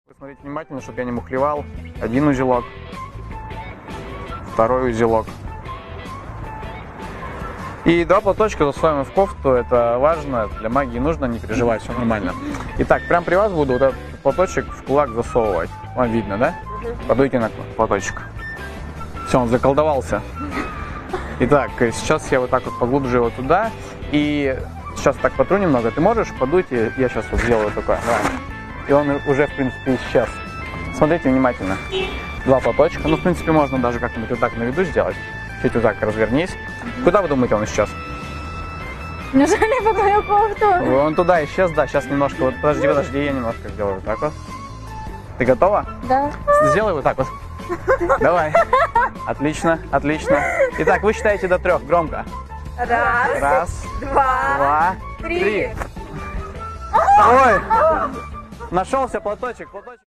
Смотрите внимательно, чтобы я не мухлевал. Один узелок, второй узелок. И два платочка засовываем в кофту, это важно, для магии нужно, не переживай, все нормально. Итак, прям при вас буду вот этот платочек в кулак засовывать. Вам видно, да? Подуйте на платочек. Все, он заколдовался. Итак, сейчас я вот так вот поглубже его туда. И сейчас так потру немного. Ты можешь подуть, и я сейчас вот сделаю такое. Давай. И он уже, в принципе, исчез. Смотрите внимательно. Два платочка. Ну, в принципе, можно даже как-нибудь вот так на виду сделать. Чуть вот так развернись. Куда вы думаете, он исчез? Неужели под мою кофту? Он туда исчез, да. Сейчас немножко, вот подожди, я немножко сделаю вот так вот. Ты готова? Да. Сделай вот так вот. Давай. Отлично, отлично. Итак, вы считаете до 3 громко. Раз, два, три. Ой! Нашелся платочек.